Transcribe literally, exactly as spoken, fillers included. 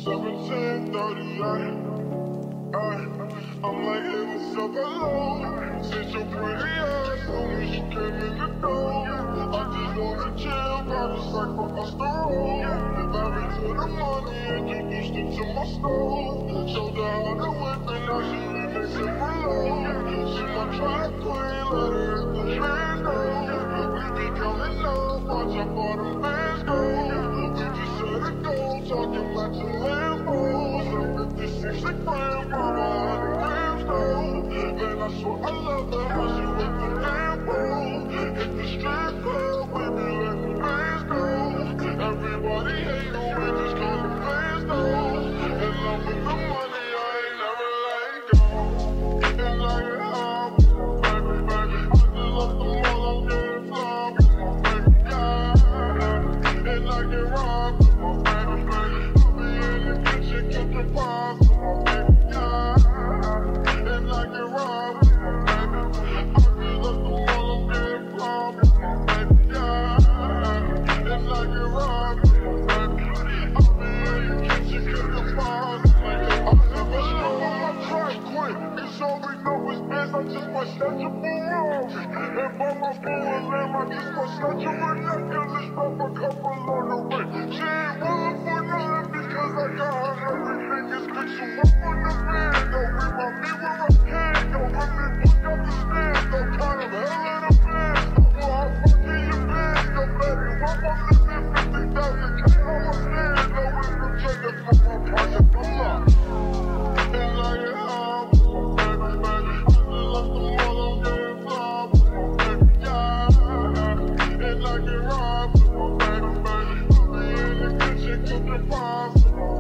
seventeen thirty-eight. I'm like, hey, what's up, hello? Since your pretty ass soon as you came in the door, I just wanna chill, got a sacrifice the road. Married to the money, introduced her to my stove. Showed her how to whip and now she remix it for low. She my track queen, let her hit the window. We be counting up, watch how far them bands go. We just set a goal, talking matching Lambos. fifty-six a gram, mama. Man, I swear I love her, how she with the Lambo. Hit the strip club, we be letting the bands go. Everybody hate you, we just call the fans though. And loving the money, I ain't never letting go. And like it high with my baby, baby. I just love them all, I'm getting fly with my baby, yeah. And like it raw with my baby, baby. I be in the kitchen cooking pies with my baby, yeah. Like it raw with my baby. I just love them all, I'm getting fly with my baby, yeah. And like it raw with my baby. I be in the kitchen cooking pies. I never stop on my track quick, cause all we know is biz, I just might snatch a Ferrari. And by my full lamb, I just might snatch a ridiculous drop a couple on the way. She ain't willing for nothing because I got her everything is good, so I'm on the band, though. Remind me where I can, though. Let me push up the stand, though. Kind of hell in a band, well, I'm fucking your band, though, baby. Why I'm living fifty thousand K on my stand, though. It's the trigger for my project, I'm up. And like it high with my baby, baby. I just love them all, I'm getting fly with my baby, yeah. And like it raw with my baby, baby. I be in the kitchen cooking pies with my